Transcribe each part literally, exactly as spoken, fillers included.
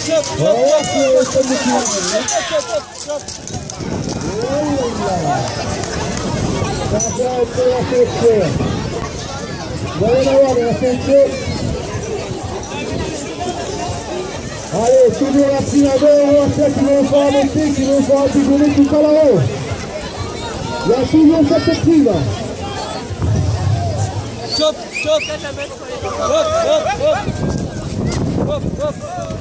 Voilà, c'est comme le coup. Ça va faire un peu la sélection. Vous allez avoir de la sélection. Allez, toujours la primadeur, on va faire qui vont faire un métier, qui vont faire un déjeuner tout à là-haut. Il y a toujours cette prime. Stop, stop. Hop, hop, hop. Hop, hop.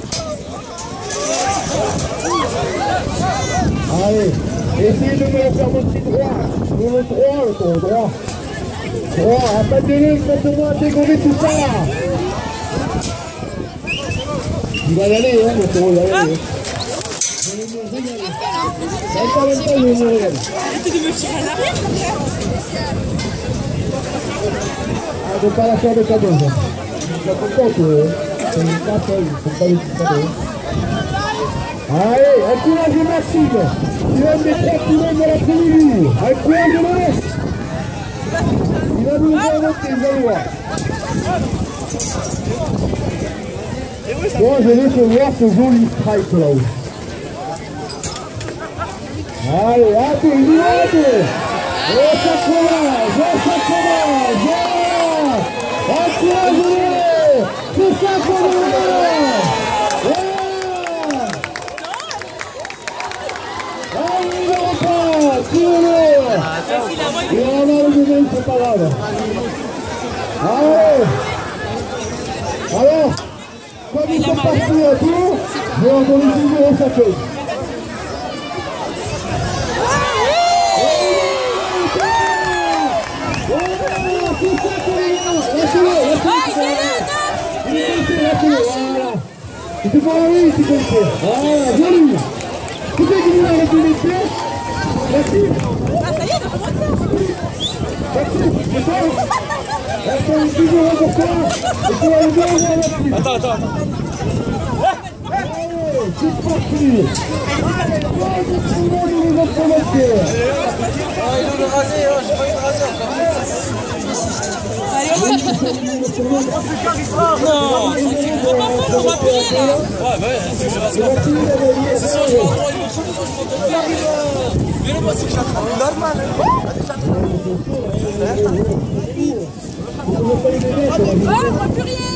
Allez, essayez de me la faire monter droit. Sur le droit, le tour droit. Droit, abattez-le, faites-moi dégommer tout ça là. Il va y aller, hein, le taureau, il va y aller. Je vais me régaler. Même pas même pas, je vais me régaler. Arrêtez de me tirer à l'arrière. Ah, je ne vais pas la faire de cadeau, ça. Je suis content que c'est une carte, il ne faut pas les petits cadeaux. Allez, encouragez Maxime. Il va mettre trois kilomètres dans l'après-midi. Encouragez-le. Il va nous remonter, vous allez voir. Bon, je vais te voir ce joli strike là-haut. Allez, attends, il y va, attends. Et ça commence, et ça commence, yeah. Encouragez-le. C'est ça qu'on veut. Yeah. Allez, il repart, tirez-le. Et on a le deuxième, c'est pas grave. Allez. Alors, comme ils sont partis un tour, je vais en donner toujours au chacun. C'est pour la vie, c'est comme ça. Voilà, joli. Tout est qui nous a républiqué. Merci. Ah, ça y est, donc Merci, c'est ça. Attends, il est toujours pour toi. Et tu vas le bien voir là-dessus. Attends, attends, attends. Allez, c'est parti. Allez, toi, je suis là, je les ai provoqués. Ah, il veut le raser, hein. J'ai pas eu de raser encore. Non, on va appuyer là. ouais, ouais, je rase pas. C'est ça, je m'entends, il faut mais le voici, je l'attrape. Normal. Ah, on va plus rien.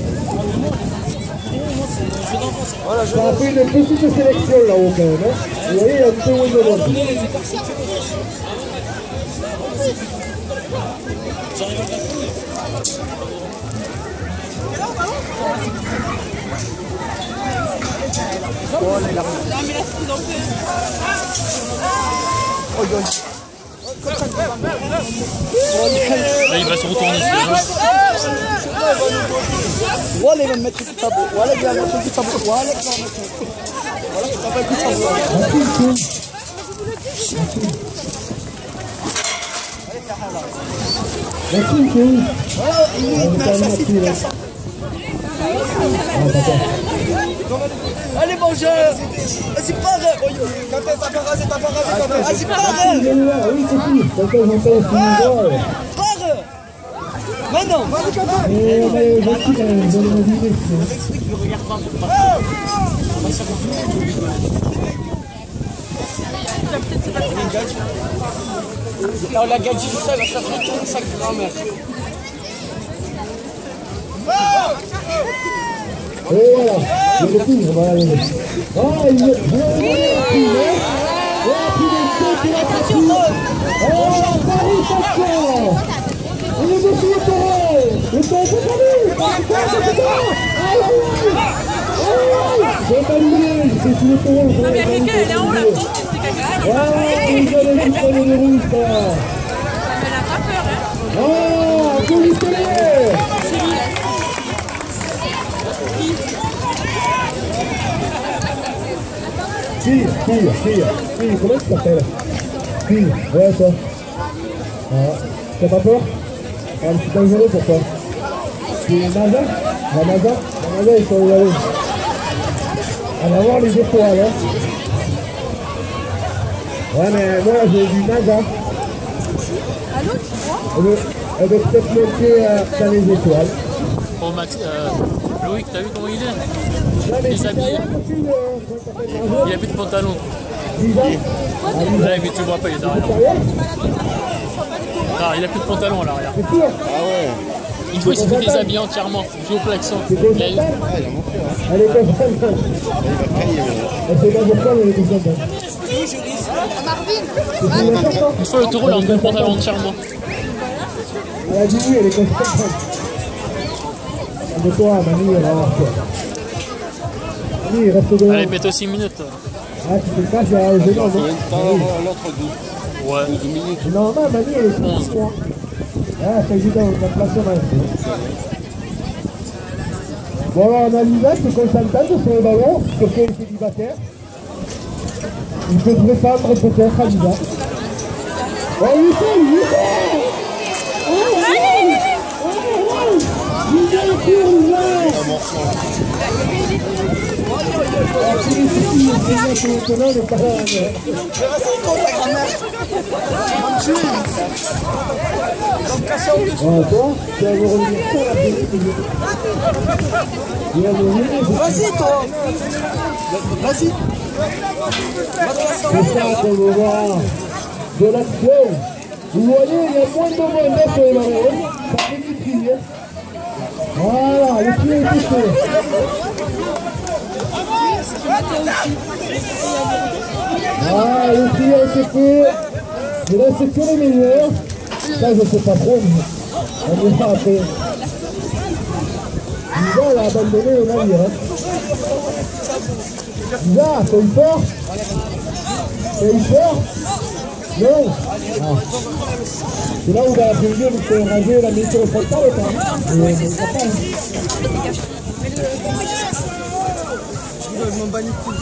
Voilà, je ça a fait une petite sélection là-haut quand même. Hein. Vous voyez, il y a un peu où de l'autre. Non, mais là, c'est dans le Là, il va se retourner. Voilà, il va me mettre tout ça. Voilà, il va me mettre tout ça. Voilà, il va me mettre tout ça. Voilà, il va me mettre tout ça. Allez, mangeur. Vas-y, pars. Quand t'as pas rasé, t'as pas rasé. Vas-y, pars. Oui, c'est tout. Pourquoi j'entends ce niveau? Pars. Maintenant. Eh ben, gentil quand même, donnez-moi une idée. Là, on l'a gagné tout ça, il va faire retourner sa grand-mère. Et voilà, je le couvre, on va aller. Ah, il est vraiment pris, hein. Oh, puis le saut qui va partir. Oh, Paris, attention. Il est dessus le terrain. Le temps est pas vu. Aïe, aïe, aïe. C'est pas lui, c'est sur le terrain. Non, mais quelqu'un, elle est en haut, la tente, c'est quelqu'un. Ah, il va aller jusqu'à les rouges, ça. Elle a pas peur, hein. Ah, applaudissez-les. Fille, fille, fille, fille, comment tu t'appelles? Fille, ouais, toi. Ah, t'as pas peur? Ah, mais c'est dangereux pour toi. C'est NASA? La NASA? La NASA, ils sont où aller? On va voir les étoiles, hein. Ouais, mais moi, j'ai du NASA. Allô, tu vois? Elle veut, elle veut peut-être monter euh, dans les étoiles. Oh Max, euh, Loïc, t'as vu comment il est? Là, mais Déshabillé. Il a plus de pantalon. Là, mais tu vois pas, il est derrière. Ah, il a plus de pantalon à l'arrière. C'est sûr. Ah ouais. Une fois, il s'est fait déshabiller entièrement. Joue au plaxon. C'est Il a eu- confortable. Ah, il a montré, hein. Elle est confortable. Il va cailler, maintenant. Elle sait pas pourquoi, mais elle est confortable. C'est une importance. Une fois, le taureau, il a enlevé le pantalon entièrement. Elle a dit oui, elle est confortable. De toi, Mani, elle va voir quoi. Mani, il reste devant. Allez, mets-toi six minutes. Ah, tu fais pas, j'ai un Il gênant, faut non? une temps, l'autre douze. Ouais. douze minutes. Normal, Mani, elle est six mois. Ah, c'est évident, on a placé maintenant. Bon, alors, on a Lisa qui est consentante sur le ballon, sur qu'elle est célibataire. Il peut prétendre peut-être à Lisa. Oh, il fait, il fait! Oh, oh, oh, oh! Lisa, cours, Lisa! Un morceau. Ah, c'est les filles, c'est bien que maintenant, les parents... Je reste contre ta grand-mère. Tu vas me tuer. Tu vas me casser en deux. Ah, toi, tu vas me revenir sur la télé, tu veux. Tu vas me revenir. Vas-y, toi. Vas-y. Va te casser en deux. C'est ça qu'on veut voir. De l'action. Vous voyez, il y a moins de monde sur les ballons. Ça fait du tri, hein. Voilà, le pied est touché. Ah, le pied a été fait. Il reste que les meilleurs. Ça, je sais pas trop, mais on verra après. Lisa, elle a abandonné au navire. Hein. Lisa, t'as eu peur? T'as eu peur? Non? Ah. C'est là où dans l'après-midi, vous pouvez ranger la minute sur le frontal ou pas? Mais mais ça passe. Je m'en bats les couilles.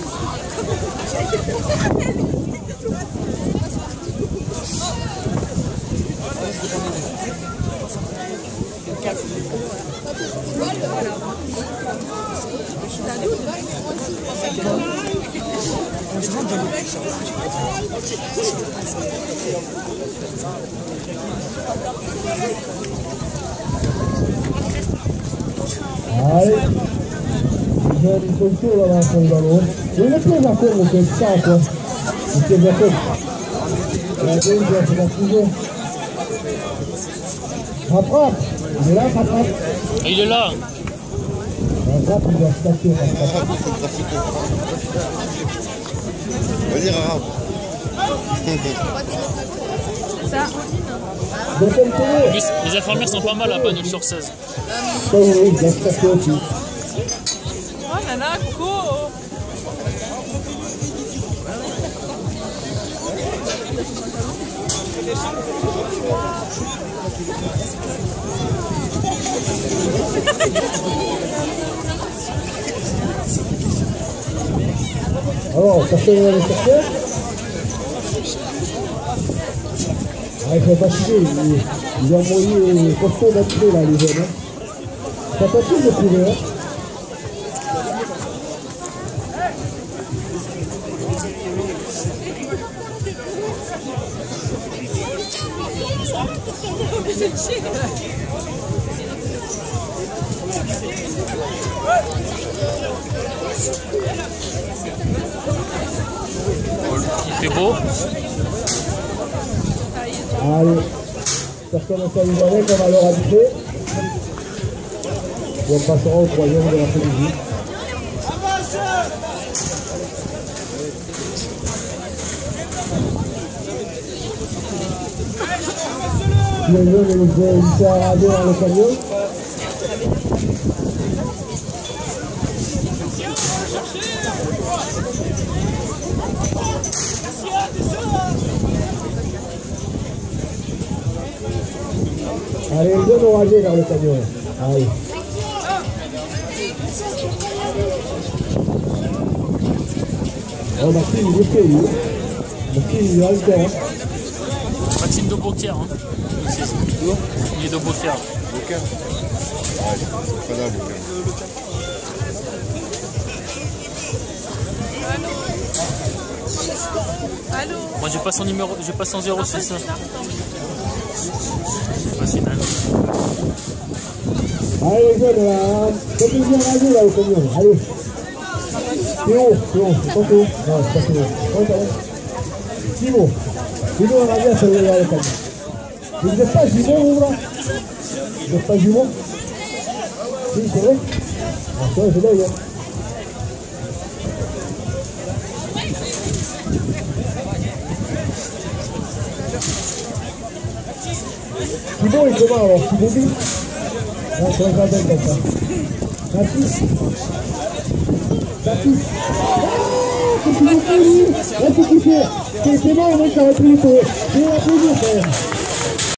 Allez. Ils ont une culture là-bas sur le ballon. Et il est plus à court, c'est ça quoi. Il est plus à court. La deuxième, c'est la toujours. Rattrape. Il est là, rattrape. Et il est là. Rattrape, il doit se cacher. Rattrape. Vas-y, Rarabe. Ça. Donc, elle connaît. En plus, les infirmières sont pas mal à Panul sur seize. Oui, oui, il doit se cacher aussi. Oh, nana, coucou. Alors, personne ne va les chercher. Ah, ils sont fatigués. Ils, ils ont envoyé costaud d'entrée là, les jeunes. Hein. Ça peut plus de trouver. Hein. Il fait beau. Allez, personne ne s'amuse avec, on va leur habiter. Et on passera au troisième de l'après-midi. Les jeunes, ils sont arrêtés dans le camion. Allez, les jeunes ont ragé vers le camion. Allez. Oh, Maxime, il est fait, lui. Maxime, il est alter. Maxime de Beaucaire. Hein. Il est de Beaucaire. Bouquin. Ouais, c'est pas là, Bouquin. Allô. Moi, j'ai pas son numéro, j'ai pas son zéro six. C'est pas si mal. Allez les jeunes là, faites plaisir à radio là au camion, allez. C'est haut, c'est haut, c'est pas haut. Non, c'est pas c'est haut. Ouais, t'as raison. Simon, Simon on a bien ça le camion. Vous n'êtes pas jumeaux vous là? Vous n'êtes pas jumeaux? Si, c'est vrai? Ah, c'est vrai, c'est l'œil, hein. Simon, il est comment alors? Simon vit? Ah, c'est vrai, ça comme ça. Merci. Merci. Ah, c'est Simon qui est là, c'est qui fait. C'est bon, moi, ça va plus vite. C'est la première, frère.